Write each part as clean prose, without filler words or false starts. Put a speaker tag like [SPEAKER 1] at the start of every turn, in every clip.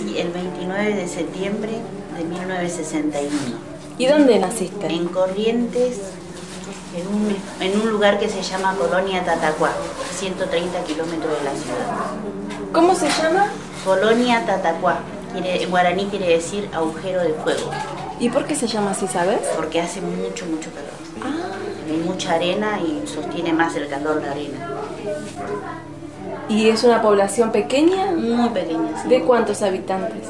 [SPEAKER 1] nací el 29 de septiembre de 1961.
[SPEAKER 2] ¿Y dónde naciste?
[SPEAKER 1] En Corrientes, en un lugar que se llama Colonia Tatacuá, 130 kilómetros de la ciudad.
[SPEAKER 2] ¿Cómo se llama?
[SPEAKER 1] Colonia Tatacuá, en guaraní quiere decir agujero de fuego.
[SPEAKER 2] ¿Y por qué se llama así, sabes?
[SPEAKER 1] Porque hace mucho, mucho calor.
[SPEAKER 2] Ah.
[SPEAKER 1] Hay mucha arena y sostiene más el calor la arena.
[SPEAKER 2] ¿Y es una población pequeña?
[SPEAKER 1] Muy pequeña, sí.
[SPEAKER 2] ¿De cuántos habitantes?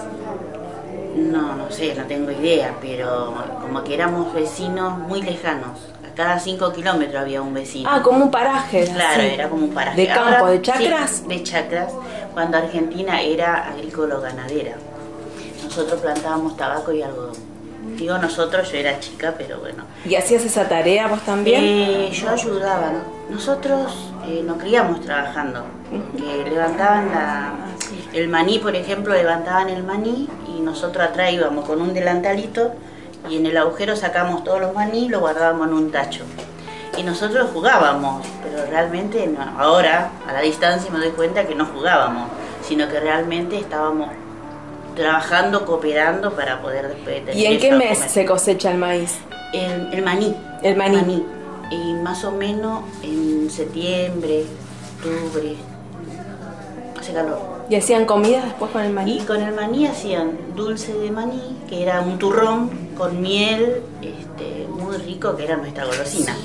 [SPEAKER 1] No sé, no tengo idea, pero como que éramos vecinos muy lejanos. A cada 5 kilómetros había un vecino.
[SPEAKER 2] Ah, como un paraje.
[SPEAKER 1] Claro,
[SPEAKER 2] así.
[SPEAKER 1] era como un paraje.
[SPEAKER 2] ¿De campo,
[SPEAKER 1] ahora,
[SPEAKER 2] de chacras?
[SPEAKER 1] Sí, de chacras, cuando Argentina era agrícola-ganadera. Nosotros plantábamos tabaco y algodón. Digo nosotros, yo era chica, pero bueno.
[SPEAKER 2] ¿Y hacías esa tarea vos también?
[SPEAKER 1] Yo ayudaba, ¿no? Nosotros nos criamos trabajando, que levantaban el maní, por ejemplo, levantaban el maní y nosotros atrás íbamos con un delantalito y en el agujero sacamos todos los maní y lo guardábamos en un tacho. Y nosotros jugábamos, pero realmente no. Ahora, a la distancia me doy cuenta que no jugábamos, sino que realmente estábamos trabajando, cooperando para poder después tener.
[SPEAKER 2] ¿Y en qué mes se cosecha el maíz?
[SPEAKER 1] El maní.
[SPEAKER 2] El maní.
[SPEAKER 1] Y más o menos en septiembre, octubre, hace calor.
[SPEAKER 2] ¿Y hacían comidas después con el maní?
[SPEAKER 1] Y con el maní hacían dulce de maní, que era un turrón con miel, muy rico, que era nuestra golosina.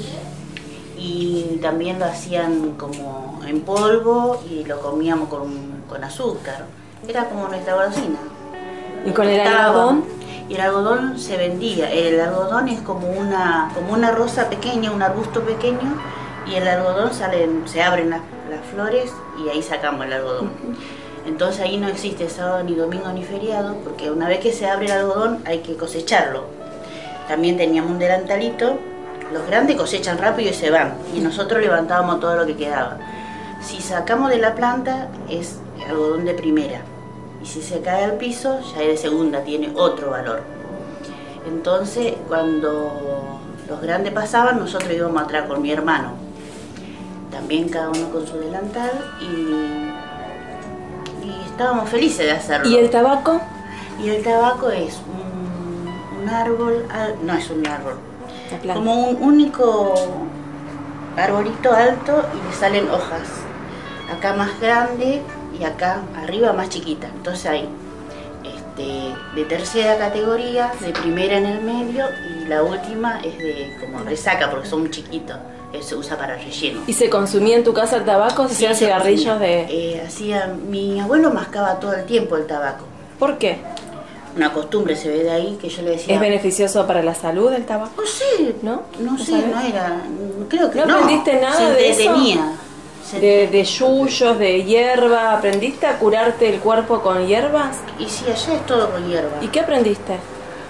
[SPEAKER 1] Y también lo hacían como en polvo y lo comíamos con azúcar. Era como nuestra golosina.
[SPEAKER 2] ¿Y con el algodón?
[SPEAKER 1] Y el algodón se vendía. El algodón es como una rosa pequeña, un arbusto pequeño, y el algodón se abren las flores y ahí sacamos el algodón. Entonces ahí no existe sábado ni domingo ni feriado, porque una vez que se abre el algodón hay que cosecharlo. También teníamos un delantalito. Los grandes cosechan rápido y se van, y nosotros levantábamos todo lo que quedaba. Si sacamos de la planta es algodón de primera, y si se cae al piso ya es de segunda, tiene otro valor. Entonces cuando los grandes pasaban, nosotros íbamos atrás con mi hermano, también cada uno con su delantal, y estábamos felices de hacerlo.
[SPEAKER 2] ¿Y el tabaco?
[SPEAKER 1] Y el tabaco es un árbol, no es un árbol, como un único arbolito alto y le salen hojas, acá más grande y acá arriba más chiquita. Entonces hay de tercera categoría, de primera en el medio, y la última es de como resaca porque son muy chiquitos, se usa para relleno.
[SPEAKER 2] ¿Y se consumía en tu casa el tabaco? ¿Se hacían cigarrillos
[SPEAKER 1] mi abuelo mascaba todo el tiempo el tabaco.
[SPEAKER 2] ¿Por qué?
[SPEAKER 1] Una costumbre se ve de ahí, que yo le decía...
[SPEAKER 2] ¿Es beneficioso para la salud el tabaco?
[SPEAKER 1] No sé,
[SPEAKER 2] ¿no?
[SPEAKER 1] No sé, no era... Creo que no.
[SPEAKER 2] ¿No aprendiste nada de eso? De yuyos, de hierba, ¿aprendiste a curarte el cuerpo con hierbas?
[SPEAKER 1] Y sí, allá es todo con hierba.
[SPEAKER 2] ¿Y qué aprendiste?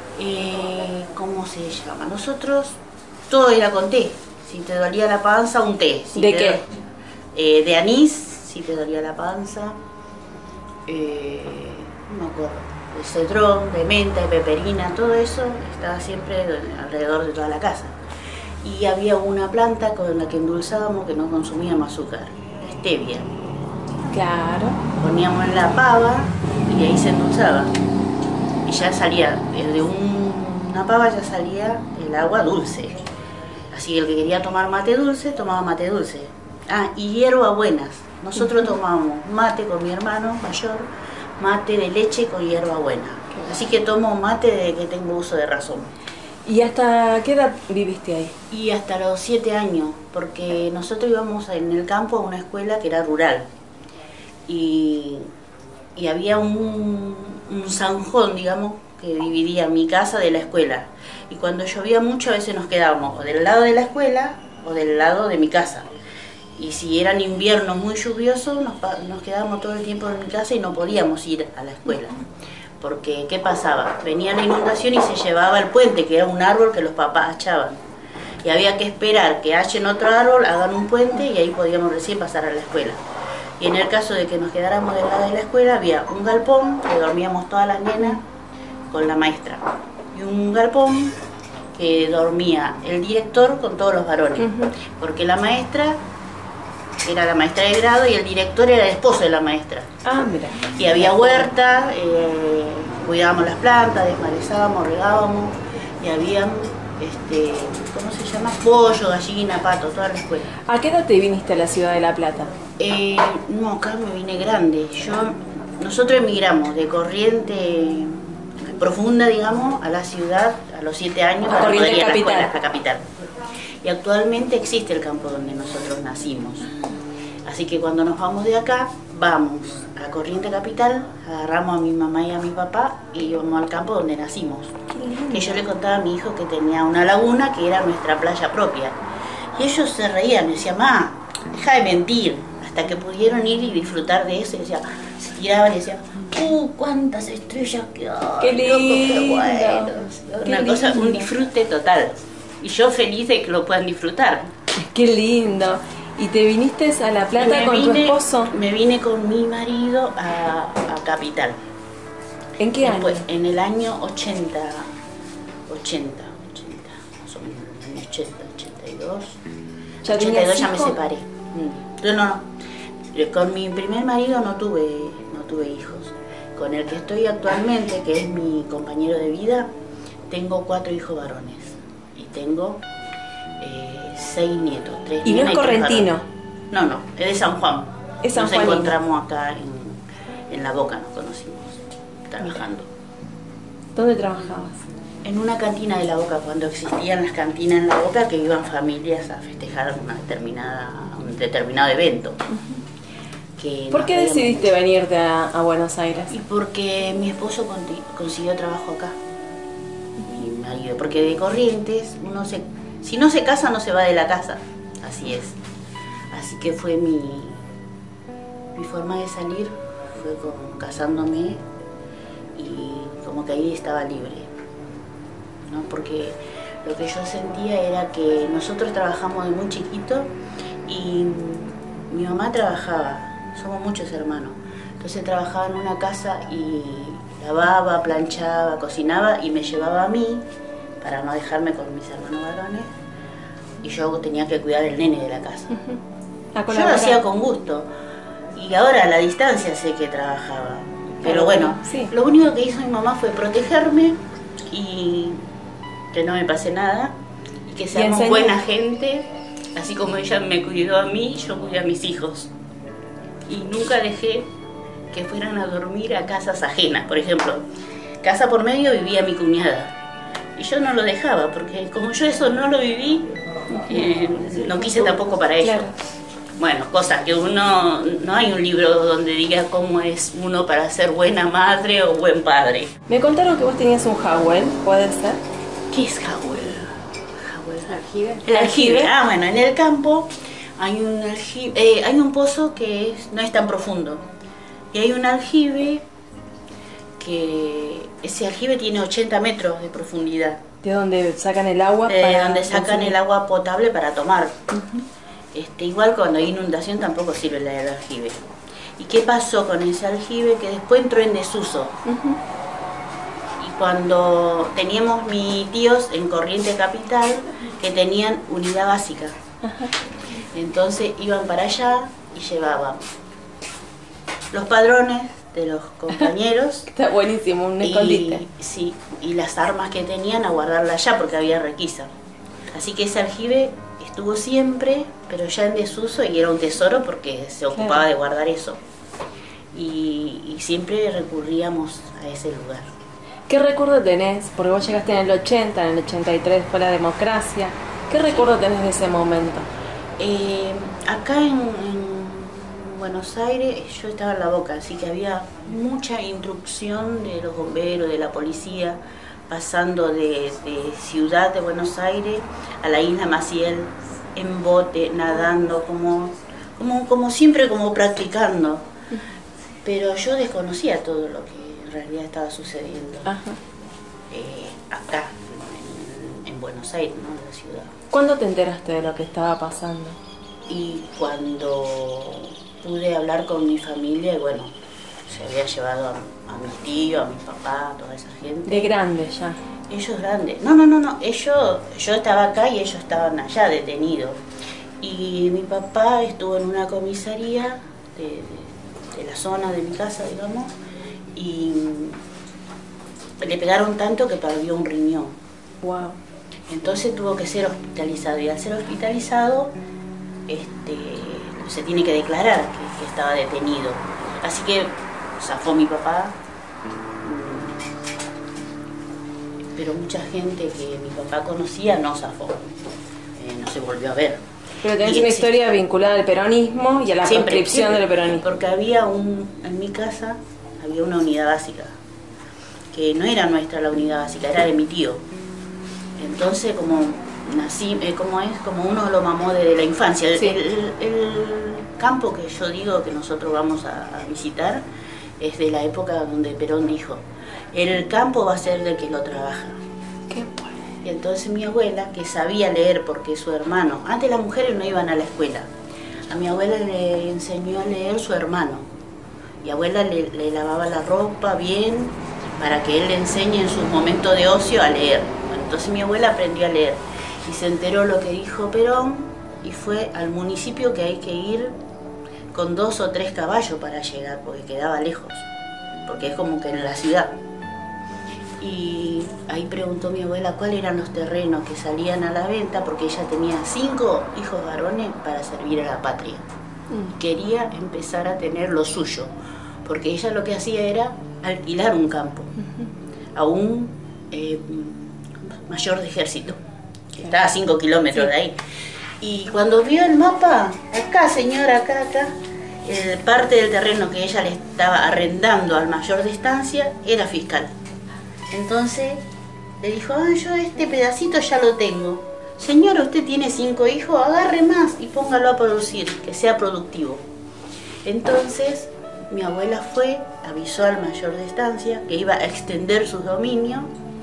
[SPEAKER 1] ¿Cómo se llama? Nosotros, todo era con té. Si te dolía la panza, un té.
[SPEAKER 2] ¿De qué?
[SPEAKER 1] De anís, si te dolía la panza. No me acuerdo. De cedrón, de menta, de peperina, todo eso estaba siempre alrededor de toda la casa. Y había una planta con la que endulzábamos que no consumíamos azúcar, la stevia.
[SPEAKER 2] Claro.
[SPEAKER 1] Poníamos en la pava y ahí se endulzaba. Y ya salía, de una pava ya salía el agua dulce. Así que el que quería tomar mate dulce, tomaba mate dulce. Ah, y hierbabuenas. Nosotros tomábamos mate con mi hermano mayor, mate de leche con hierbabuena. Así que tomo mate desde que tengo uso de razón.
[SPEAKER 2] ¿Y hasta qué edad viviste ahí?
[SPEAKER 1] Y hasta los 7 años, porque nosotros íbamos en el campo a una escuela que era rural. Y había un zanjón, digamos, que dividía mi casa de la escuela. Y cuando llovía mucho a veces nos quedábamos o del lado de la escuela o del lado de mi casa. Y si eran inviernos muy lluviosos, nos quedábamos todo el tiempo en mi casa y no podíamos ir a la escuela. Porque, ¿qué pasaba? Venía la inundación y se llevaba el puente, que era un árbol que los papás hachaban. Y había que esperar que hachen otro árbol, hagan un puente y ahí podíamos recién pasar a la escuela. Y en el caso de que nos quedáramos del lado de la escuela, había un galpón que dormíamos todas las nenas con la maestra. Y un galpón que dormía el director con todos los varones. Porque la maestra era la maestra de grado y el director era el esposo de la maestra.
[SPEAKER 2] Ah, mira.
[SPEAKER 1] Y había huerta, cuidábamos las plantas, desmalezábamos, regábamos y habían, ¿cómo se llama? Pollo, gallina, pato, toda la escuela.
[SPEAKER 2] ¿A qué edad te viniste a la ciudad de La Plata?
[SPEAKER 1] No, acá me vine grande. Nosotros emigramos de Corriente Profunda, digamos, a la ciudad a los 7 años
[SPEAKER 2] a Corriente
[SPEAKER 1] poder ir a la
[SPEAKER 2] Capital.
[SPEAKER 1] escuela, a la capital. Y actualmente existe el campo donde nosotros nacimos. Así que cuando nos vamos de acá, vamos a Corriente Capital, agarramos a mi mamá y a mi papá y vamos al campo donde nacimos. Que yo le contaba a mi hijo que tenía una laguna que era nuestra playa propia. Y ellos se reían, me decían, ma, deja de mentir. Hasta que pudieron ir y disfrutar de eso, y decía, se tiraban y decían, cuántas estrellas que hay,
[SPEAKER 2] qué lindo,
[SPEAKER 1] qué bueno. Una cosa, un disfrute total. Y yo feliz de que lo puedan disfrutar.
[SPEAKER 2] Qué lindo. ¿Y te viniste a La Plata con tu esposo?
[SPEAKER 1] Me vine con mi marido a Capital.
[SPEAKER 2] ¿En qué año?
[SPEAKER 1] En el año 80, más o menos, en el año 80, 82.
[SPEAKER 2] ¿Ya
[SPEAKER 1] 82 ya me separé. Yo no. Con mi primer marido no tuve hijos. Con el que estoy actualmente, que es mi compañero de vida, tengo 4 hijos varones. Y tengo 6 nietos. 3
[SPEAKER 2] ¿Y no es correntino?
[SPEAKER 1] No, es de San Juan.
[SPEAKER 2] Es San Juan.
[SPEAKER 1] Nos encontramos acá en La Boca, nos conocimos, trabajando.
[SPEAKER 2] ¿Dónde trabajabas?
[SPEAKER 1] En una cantina de La Boca, cuando existían las cantinas en La Boca, que iban familias a festejar un determinado evento.
[SPEAKER 2] ¿Por qué decidiste venirte a Buenos Aires?
[SPEAKER 1] Y porque mi esposo consiguió trabajo acá. Mi marido, porque de Corrientes, si no se casa, no se va de la casa. Así es. Así que fue mi forma de salir, fue casándome y como que ahí estaba libre, ¿no? Porque lo que yo sentía era que nosotros trabajamos de muy chiquito y mi mamá trabajaba, somos muchos hermanos, entonces trabajaba en una casa y lavaba, planchaba, cocinaba y me llevaba a mí para no dejarme con mis hermanos varones y yo tenía que cuidar el nene de la casa. Yo lo hacía con gusto y ahora a la distancia sé que trabajaba, pero bueno, sí. Lo único que hizo mi mamá fue protegerme y que no me pase nada y que seamos buena gente, así como ella me cuidó a mí, yo cuidé a mis hijos y nunca dejé que fueran a dormir a casas ajenas. Por ejemplo, casa por medio vivía mi cuñada y yo no lo dejaba porque como yo eso no lo viví, no quise tampoco para ellos. Claro. Bueno, cosas que no hay un libro donde diga cómo es uno para ser buena madre o buen padre.
[SPEAKER 2] Me contaron que vos tenías un jawel, ¿puede ser?
[SPEAKER 1] ¿Qué es jawel? ¿Aljibe? El aljibe. Bueno, en el campo hay un aljibe, hay un pozo que no es tan profundo. Y hay un aljibe que ese aljibe tiene 80 metros de profundidad.
[SPEAKER 2] ¿De dónde sacan el agua?
[SPEAKER 1] De donde sacan el agua potable para tomar. Igual cuando hay inundación tampoco sirve el aljibe. ¿Y qué pasó con ese aljibe? Que después entró en desuso. Y cuando teníamos mis tíos en Corriente Capital que tenían unidad básica. Entonces iban para allá y llevaban los padrones de los compañeros.
[SPEAKER 2] Está buenísimo, un escondite.
[SPEAKER 1] Sí, y las armas que tenían a guardarla allá porque había requisa. Así que ese aljibe estuvo siempre, pero ya en desuso y era un tesoro porque se ocupaba de guardar eso. Y siempre recurríamos a ese lugar.
[SPEAKER 2] ¿Qué recuerdo tenés? Porque vos llegaste en el 80, en el 83 fue la democracia. ¿Qué recuerdo tenés de ese momento?
[SPEAKER 1] Acá en Buenos Aires yo estaba en La Boca, así que había mucha instrucción de los bomberos, de la policía, pasando de Ciudad de Buenos Aires a la isla Maciel, en bote, nadando, como siempre, como practicando. Pero yo desconocía todo lo que en realidad estaba sucediendo acá, en Buenos Aires, ¿no? En la ciudad.
[SPEAKER 2] ¿Cuándo te enteraste de lo que estaba pasando?
[SPEAKER 1] Y cuando pude hablar con mi familia, y bueno, se había llevado a mis tíos, a mi papá, a toda esa gente.
[SPEAKER 2] ¿De grande ya?
[SPEAKER 1] Ellos grandes. No. Yo estaba acá y ellos estaban allá detenidos. Y mi papá estuvo en una comisaría de la zona de mi casa, digamos, y le pegaron tanto que perdió un riñón.
[SPEAKER 2] Wow.
[SPEAKER 1] Entonces tuvo que ser hospitalizado, y al ser hospitalizado se tiene que declarar que estaba detenido. Así que zafó mi papá, pero mucha gente que mi papá conocía no zafó, no se volvió a ver.
[SPEAKER 2] Pero tenés una historia vinculada al peronismo y a la proscripción del peronismo.
[SPEAKER 1] Porque en mi casa había una unidad básica, que no era nuestra la unidad básica, era de mi tío. Entonces, como uno lo mamó desde la infancia.
[SPEAKER 2] Sí.
[SPEAKER 1] El campo que yo digo que nosotros vamos a visitar es de la época donde Perón dijo, el campo va a ser del que lo trabaja.
[SPEAKER 2] Qué bueno.
[SPEAKER 1] Y entonces mi abuela, que sabía leer porque su hermano, antes las mujeres no iban a la escuela, a mi abuela le enseñó a leer su hermano. Mi abuela le lavaba la ropa bien para que él le enseñe en sus momentos de ocio a leer. Bueno, entonces mi abuela aprendió a leer y se enteró lo que dijo Perón y fue al municipio que hay que ir con 2 o 3 caballos para llegar porque quedaba lejos, porque es como que en la ciudad. Y ahí preguntó mi abuela cuáles eran los terrenos que salían a la venta, porque ella tenía 5 hijos varones para servir a la patria. Quería empezar a tener lo suyo, porque ella lo que hacía era alquilar un campo a un mayor de ejército, que está a 5 kilómetros de ahí. Y cuando vio el mapa, acá señora, acá, parte del terreno que ella le estaba arrendando al mayor de estancia era fiscal. Entonces le dijo, yo este pedacito ya lo tengo. Señora, usted tiene 5 hijos, agarre más y póngalo a producir, que sea productivo. Entonces mi abuela fue, avisó al mayor de estancia que iba a extender sus dominios,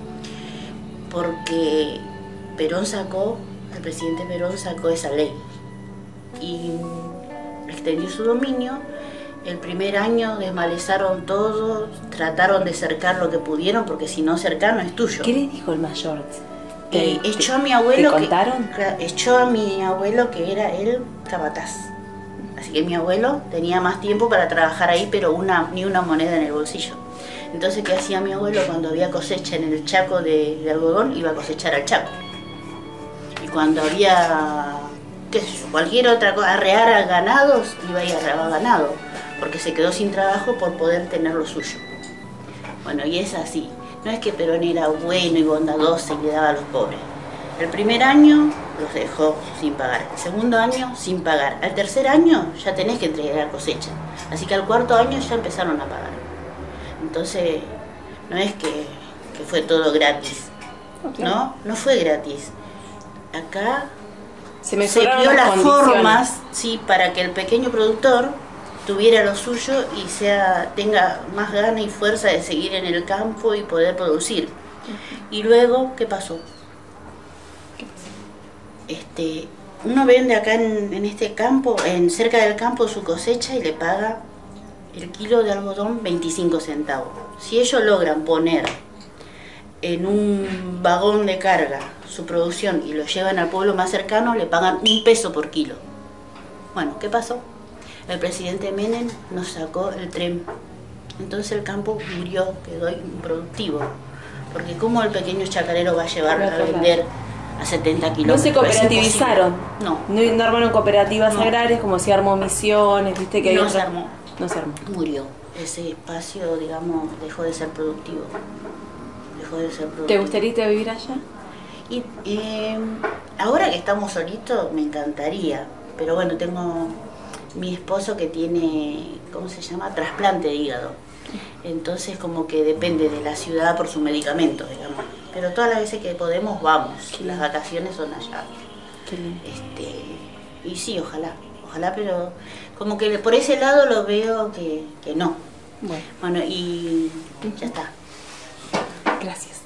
[SPEAKER 1] porque el presidente Perón sacó esa ley y extendió su dominio. El primer año desmalezaron todo, trataron de cercar lo que pudieron, porque si no cercar no es tuyo.
[SPEAKER 2] ¿Qué le dijo el mayor?
[SPEAKER 1] Echó a mi abuelo.
[SPEAKER 2] ¿Te contaron?
[SPEAKER 1] Echó a mi abuelo, que era el capataz. Así que mi abuelo tenía más tiempo para trabajar ahí, pero ni una moneda en el bolsillo. Entonces, ¿qué hacía mi abuelo cuando había cosecha en el chaco de algodón? Iba a cosechar al chaco. Y cuando había, qué sé yo, cualquier otra cosa, arrear a ganados, iba y arreaba ganado, porque se quedó sin trabajo por poder tener lo suyo. Bueno, y es así. No es que Perón era bueno y bondadoso y le daba a los pobres. El primer año los dejó sin pagar, el segundo año sin pagar, al tercer año ya tenés que entregar la cosecha, así que al cuarto año ya empezaron a pagar. Entonces, no es que fue todo gratis, okay. No fue gratis. Acá se vio las formas, sí, para que el pequeño productor tuviera lo suyo y tenga más ganas y fuerza de seguir en el campo y poder producir. Y luego, ¿qué pasó? Uno vende acá en este campo, cerca del campo, su cosecha y le paga el kilo de algodón 25 centavos. Si ellos logran poner en un vagón de carga su producción y lo llevan al pueblo más cercano, le pagan 1 peso por kilo. Bueno, ¿qué pasó? El presidente Menem nos sacó el tren. Entonces el campo murió, quedó improductivo. Porque ¿cómo el pequeño chacarero va a llevar a vender a 70 kilómetros?
[SPEAKER 2] No se cooperativizaron.
[SPEAKER 1] No
[SPEAKER 2] armaron cooperativas agrarias como se armó Misiones, viste que hay
[SPEAKER 1] no se armó.
[SPEAKER 2] No se armó.
[SPEAKER 1] Murió. Ese espacio, digamos, dejó de ser productivo.
[SPEAKER 2] ¿Te gustaría irte a vivir allá?
[SPEAKER 1] Y ahora que estamos solitos me encantaría. Pero bueno, tengo mi esposo que tiene, ¿cómo se llama? Trasplante de hígado. Entonces como que depende de la ciudad por su medicamento, digamos. Pero todas las veces que podemos vamos. Las vacaciones son allá.
[SPEAKER 2] Qué lindo.
[SPEAKER 1] Y sí, ojalá, pero como que por ese lado lo veo que no. Bueno, y ya está.
[SPEAKER 2] Gracias.